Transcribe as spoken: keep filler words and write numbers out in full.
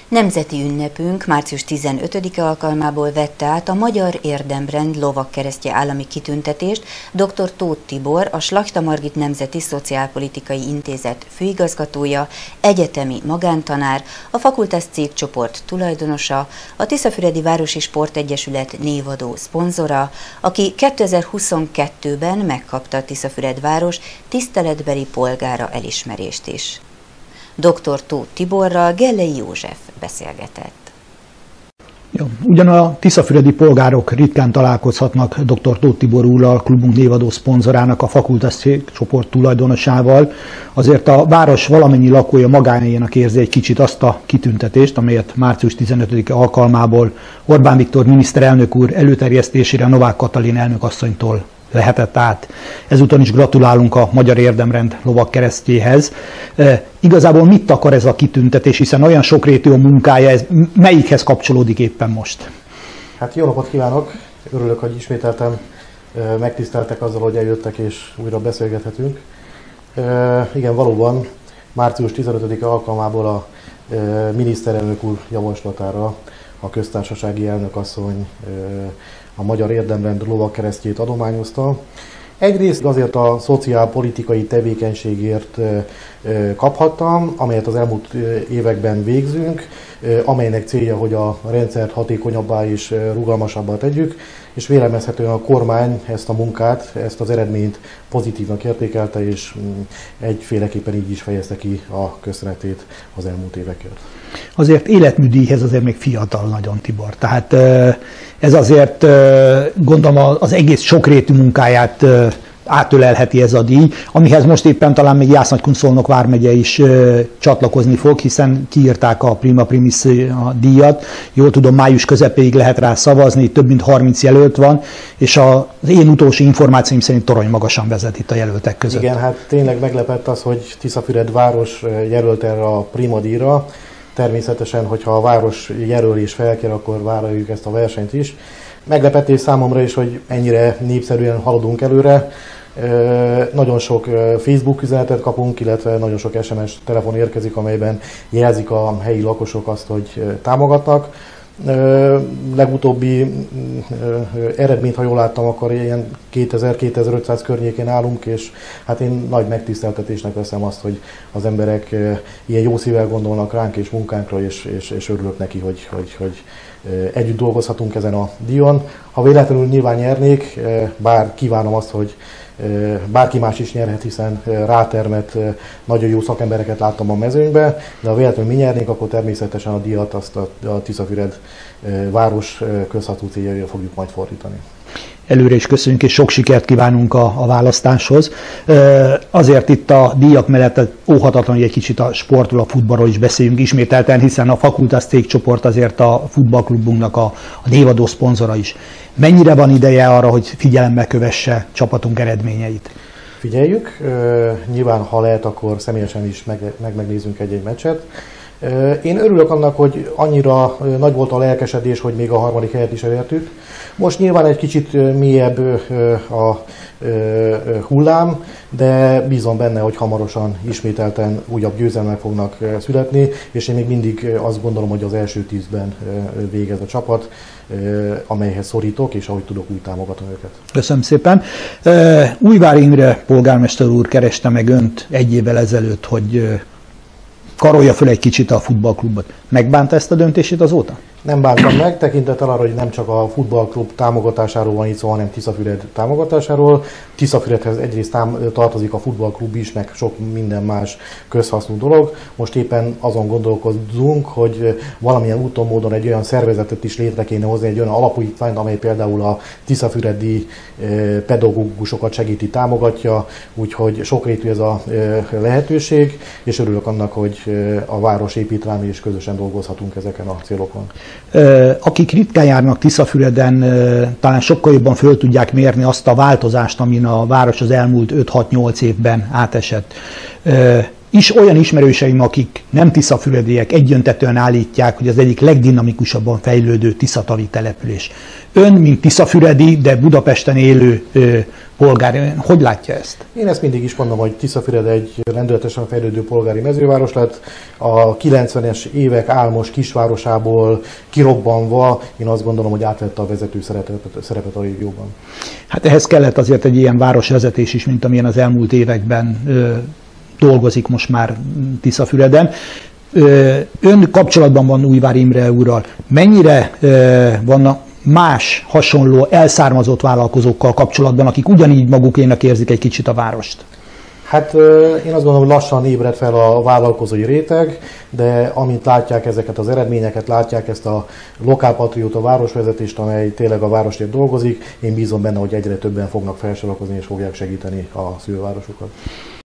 Nemzeti ünnepünk március tizenötödike alkalmából vette át a Magyar Érdemrend lovagkeresztje állami kitüntetést dr. Tóth Tibor, a Slachta Margit Nemzeti Szociálpolitikai Intézet főigazgatója, egyetemi magántanár, a Fakultás cégcsoport tulajdonosa, a Tiszafüredi Városi Sportegyesület névadó szponzora, aki kétezer-huszonkettőben megkapta a Tiszafüred város tiszteletbeli polgára elismerést is. doktor Tóth Tiborral Gellei József beszélgetett. Ja, ugyan a tiszafüredi polgárok ritkán találkozhatnak doktor Tóth Tibor úrral, klubunk névadó szponzorának, a Fakultás cégcsoport tulajdonosával, azért a város valamennyi lakója magáénak érzi egy kicsit azt a kitüntetést, amelyet március tizenötödike alkalmából Orbán Viktor miniszterelnök úr előterjesztésére Novák Katalin elnökasszonytól lehetett át. Ezúton is gratulálunk a Magyar Érdemrend lovagkeresztjéhez. E, igazából mit akar ez a kitüntetés, hiszen olyan sokrétű a munkája, ez melyikhez kapcsolódik éppen most? Hát jó napot kívánok! Örülök, hogy ismételten e, megtiszteltek azzal, hogy eljöttek és újra beszélgethetünk. E, igen, valóban március tizenötödike alkalmából a e, miniszterelnök úr javaslatára a köztársasági elnökasszony e, a Magyar Érdemrend lovagkeresztjét adományozta. Egyrészt azért a szociálpolitikai tevékenységért kaphattam, amelyet az elmúlt években végzünk, amelynek célja, hogy a rendszert hatékonyabbá és rugalmasabbá tegyük, és vélemezhetően a kormány ezt a munkát, ezt az eredményt pozitívnak értékelte, és egyféleképpen így is fejezte ki a köszönetét az elmúlt évekért. Azért életműdíjhez azért még fiatal nagyon Tibor, tehát ez azért gondolom az egész sokrétű munkáját átölelheti ez a díj, amihez most éppen talán még Jász-Nagykun-Szolnok vármegye is ö, csatlakozni fog, hiszen kiírták a Prima Primis a díjat. Jól tudom, május közepéig lehet rá szavazni, több mint harminc jelölt van, és a, az én utolsó információim szerint torony magasan vezet itt a jelöltek között. Igen, hát tényleg meglepett az, hogy Tiszafüred város jelölt erre a Prima díjra. Természetesen, hogyha a város jelölés felkér, akkor vállaljuk ezt a versenyt is. Meglepetés számomra is, hogy ennyire népszerűen haladunk előre. Nagyon sok Facebook üzenetet kapunk, illetve nagyon sok es em es telefon érkezik, amelyben jelzik a helyi lakosok azt, hogy támogatnak. Legutóbbi eredményt, ha jól láttam, akkor ilyen kétezer-kétezer-ötszáz környékén állunk, és hát én nagy megtiszteltetésnek veszem azt, hogy az emberek ilyen jó szívvel gondolnak ránk és munkánkra, és, és, és örülök neki, hogy, hogy, hogy együtt dolgozhatunk ezen a díjon. Ha véletlenül nyilván nyernék, bár kívánom azt, hogy bárki más is nyerhet, hiszen rátermett, nagyon jó szakembereket láttam a mezőnybe, de ha véletlenül mi nyernénk, akkor természetesen a díjat azt a, a Tiszafüred város közható céljaira fogjuk majd fordítani. Előre is köszönjük, és sok sikert kívánunk a, a választáshoz. Azért itt a díjak mellett óhatatlan, hogy egy kicsit a sportról, a futballról is beszéljünk ismételten, hiszen a Fakultás cégcsoport azért a futballklubunknak a, a névadó szponzora is. Mennyire van ideje arra, hogy figyelemmel kövesse csapatunk eredményeit? Figyeljük, nyilván ha lehet, akkor személyesen is meg, meg megnézzünk egy-egy meccset. Én örülök annak, hogy annyira nagy volt a lelkesedés, hogy még a harmadik helyet is elértük. Most nyilván egy kicsit mélyebb a hullám, de bízom benne, hogy hamarosan ismételten újabb győzelmek fognak születni, és én még mindig azt gondolom, hogy az első tízben végez a csapat, amelyhez szorítok, és ahogy tudok, úgy támogatom őket. Köszönöm szépen. Újvári Imre polgármester úr kereste meg önt egy évvel ezelőtt, hogy karolja föl egy kicsit a futballklubot. Megbánta ezt a döntését azóta? Nem bántam meg, tekintettel arra, hogy nem csak a futballklub támogatásáról van itt szó, hanem Tiszafüred támogatásáról. Tiszafüredhez egyrészt tám- tartozik a futballklub is, meg sok minden más közhasznú dolog. Most éppen azon gondolkozunk, hogy valamilyen úton, módon egy olyan szervezetet is létre kéne hozni, egy olyan alapítványt, amely például a tiszafüredi pedagógusokat segíti, támogatja, úgyhogy sokrétű ez a lehetőség, és örülök annak, hogy a város épít rám, és közösen dolgozhatunk ezeken a célokon. Akik ritkán járnak Tiszafüreden, talán sokkal jobban föl tudják mérni azt a változást, amin a város az elmúlt öt-hat-nyolc évben átesett. is olyan ismerőseim, akik nem tiszafürediek, egyöntetően állítják, hogy az egyik legdinamikusabban fejlődő tiszatavi település. Ön, mint tiszafüredi, de Budapesten élő ö, polgár, ön hogy látja ezt? Én ezt mindig is mondom, hogy Tiszafüred egy lendületesen fejlődő polgári mezőváros lett. A kilencvenes évek álmos kisvárosából kirobbanva, én azt gondolom, hogy átvette a vezető szerepet, szerepet a régióban. Hát ehhez kellett azért egy ilyen városvezetés is, mint amilyen az elmúlt években ö, dolgozik most már Tiszafüreden. Ö, ön kapcsolatban van Újvár Imre úrral. Mennyire ö, vannak más hasonló elszármazott vállalkozókkal kapcsolatban, akik ugyanígy magukénak érzik egy kicsit a várost? Hát én azt gondolom, hogy lassan ébred fel a vállalkozói réteg, de amint látják ezeket az eredményeket, látják ezt a lokálpatrióta városvezetést, amely tényleg a városért dolgozik, én bízom benne, hogy egyre többen fognak felsorakozni és fogják segíteni a szülővárosukat.